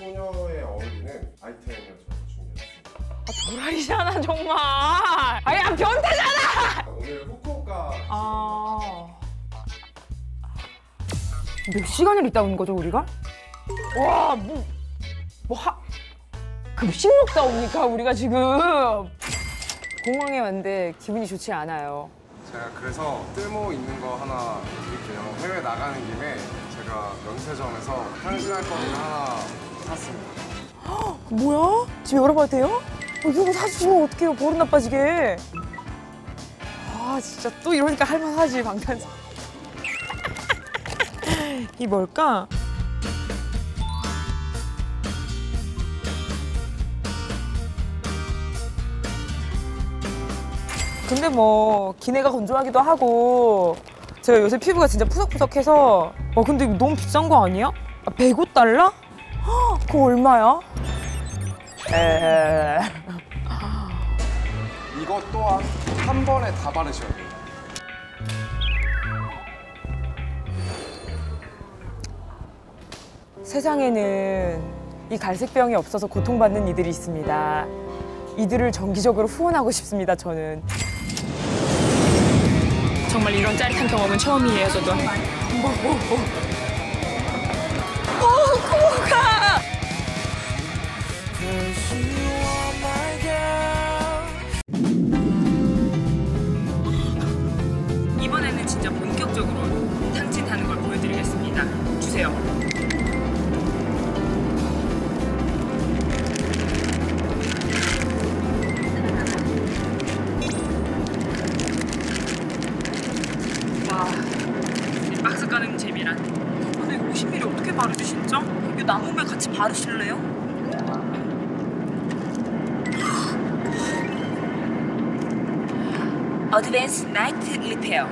소녀에 어울리는 아이템을 저희가 준비했습니다. 아, 도라이잖아 정말. 아야 변태잖아. 오늘 후쿠오카 몇 시간을 있다 온 거죠 우리가? 와 급식 먹다 옵니까 우리가 지금? 공항에 왔는데 기분이 좋지 않아요. 제가 그래서 쓸모 있는 거 하나 드릴게요. 해외 나가는 김에 제가 면세점에서 향신할 거를 하나 샀습니다. 뭐야? 집에 열어봐도 돼요? 이거 사주시면 어떡해요, 버릇 나빠지게. 아 진짜 또 이러니까 할만하지 방탄소. 이 뭘까? 근데 뭐 기내가 건조하기도 하고 제가 요새 피부가 진짜 푸석푸석해서 근데 이거 너무 비싼 거 아니야? 105달러? 그거 얼마야? 이것 또한 한 번에 다 바르셔야 돼요. 세상에는 이 갈색병이 없어서 고통받는 이들이 있습니다. 이들을 정기적으로 후원하고 싶습니다, 저는. 정말 이런 짜릿한 경험은 처음이에요, 저도. 코가! 이번에는 진짜 본격적으로 탕진하는 걸 보여드리겠습니다. 주세요. 와, 이 박스 까는 재미란. 근데 50ml 어떻게 바르지 진짜? 이 나무면 같이 바르실래요? 어드밴스 나이트 리페어.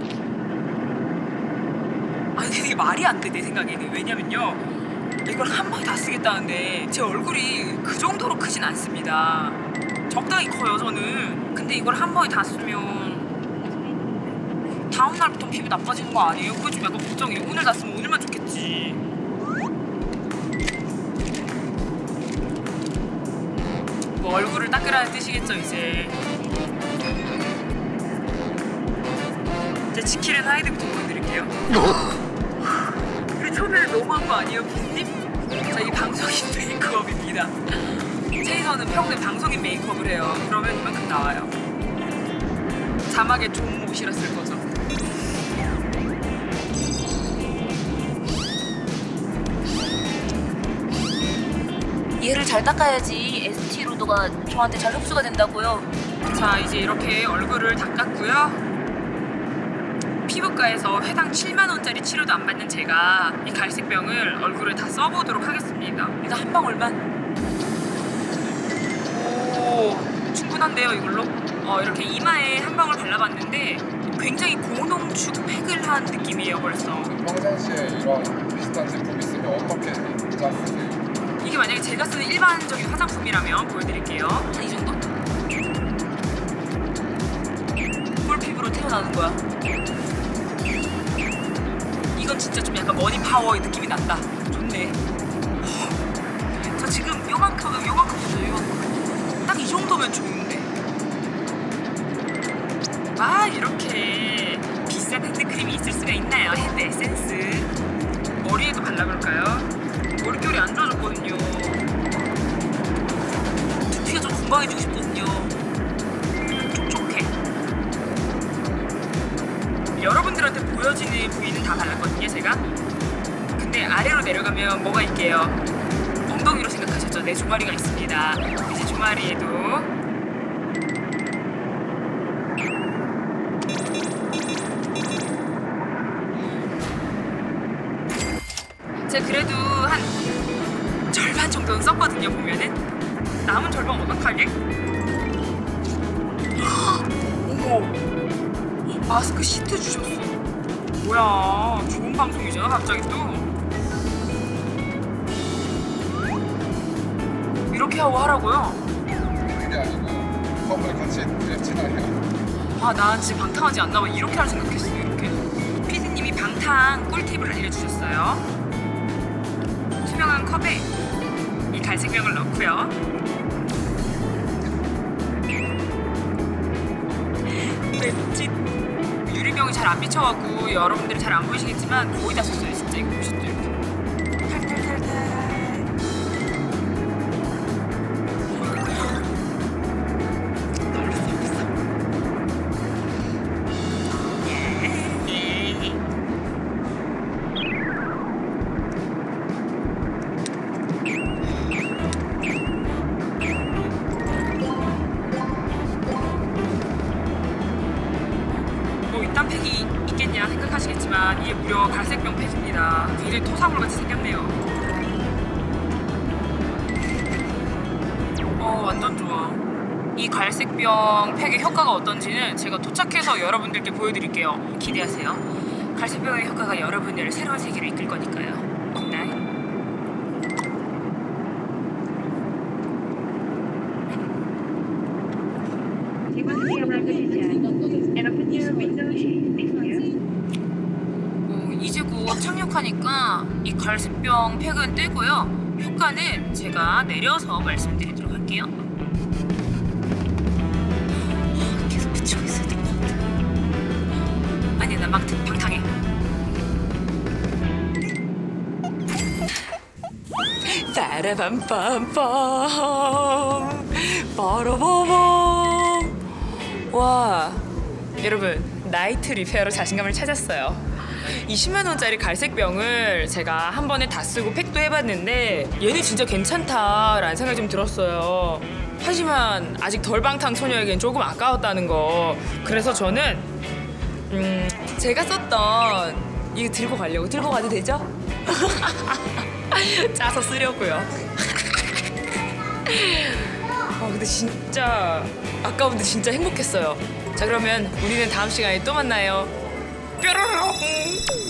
아니 근데 이게 말이 안 돼 내 생각에는. 왜냐면요 이걸 한 번에 다 쓰겠다는데 제 얼굴이 그 정도로 크진 않습니다. 적당히 커요 저는. 근데 이걸 한 번에 다 쓰면 다음 날부터 피부 나빠지는 거 아니에요? 그거 좀 약간 걱정이에요. 오늘 다 쓰면 오늘만 좋겠지. 뭐 얼굴을 닦으라는 뜻이겠죠 이제. 이제 지킬앤 하이드부터 보여드릴게요. 우리 처음에 너무한 거 아니에요 비님? 자 이게 방송인 메이크업입니다. 체이서는 평소에 방송인 메이크업을 해요. 그러면 이만큼 나와요. 자막에 좀 옷이랐을 거죠. 얘를 잘 닦아야지 에스티로더가 저한테 잘 흡수가 된다고요. 자 이제 이렇게 얼굴을 닦았고요. 피부과에서 회당 7만 원짜리 치료도 안 받는 제가 이 갈색병을 얼굴에 다 써보도록 하겠습니다. 이거 한 방울만. 오 충분한데요 이걸로? 이렇게 이마에 한 방울 발라봤는데 굉장히 고농축 팩을 한 느낌이에요 벌써. 평상시에 이런 비슷한 제품 있으면 어떻게 쓰세요? 이게 만약에 제가 쓰는 일반적인 화장품이라면 보여드릴게요. 한 이 정도? 꿀피부로 태어나는 거야. 이건 진짜 좀 약간 머니 파워의 느낌이 난다. 좋네. 저 지금 요만큼 보세요, 요만큼. 딱 이 정도면 좋은데. 아, 이렇게 비싼 핸드크림이 있을 수가 있나요? 핸드 에센스. 머리에도 발라볼까요? 머릿결이 안 좋아졌거든요. 두피가 좀 건강해지고 싶거든요. 촉촉해. 여러분들한테 보여지는 부위는 다 발랐거든요, 제가. 근데 아래로 내려가면 뭐가 있게요? 엉덩이로 생각하셨죠? 내 종아리가 있습니다. 이제 종아리에도 제가 그래도 한 절반 정도는 썼거든요, 보면은. 남은 절반 어떡하게? 어머! 마스크 시트 주셨어. 뭐야, 좋은 방송이잖아, 갑자기 또. 이렇게 하고 하라고요? 그게 아니고 컵을 같이 드렸잖아요. 아, 나 지금 방탕하지 않나 봐. 이렇게 할 생각했어요, 이렇게. 피디님이 방탕 꿀팁을 알려주셨어요. 투명한 컵에 이 갈색병을 넣고요. 왠지 유리병이 잘 안 비쳐갖고 여러분들이 잘 안 보이시겠지만 거의 다 썼어요. 진짜 이거 보시죠. 이렇게 탈탈탈탈. 이딴 팩이 있겠냐 생각하시겠지만 이게 무려 갈색병 팩입니다. 굉장히 토사물같이 생겼네요. 완전 좋아. 이 갈색병 팩의 효과가 어떤지는 제가 도착해서 여러분들께 보여드릴게요. 기대하세요. 갈색병의 효과가 여러분을 새로운 세계로 이끌 거니까요. 굿나잇. 이제 곧 착륙하니까 이 갈색병 팩은 떼고요. 효과는 제가 내려서 말씀드리도록 할게요. 계속 붙이고 있어야 될 것 같아. 아니 나 막 방탕해. 빠라밤빰빰 빠라바밤. 와 여러분 나이트 리페어로 자신감을 찾았어요. 이 10만원짜리 갈색병을 제가 한 번에 다 쓰고 팩도 해봤는데 얘는 진짜 괜찮다라는 생각이 좀 들었어요. 하지만 아직 덜 방탕 소녀에겐 조금 아까웠다는 거. 그래서 저는 제가 썼던 이거 들고 가려고. 들고 가도 되죠? 짜서 쓰려고요. 근데 진짜 아까운데 진짜 행복했어요. 자 그러면 우리는 다음 시간에 또 만나요. 뾰로롱.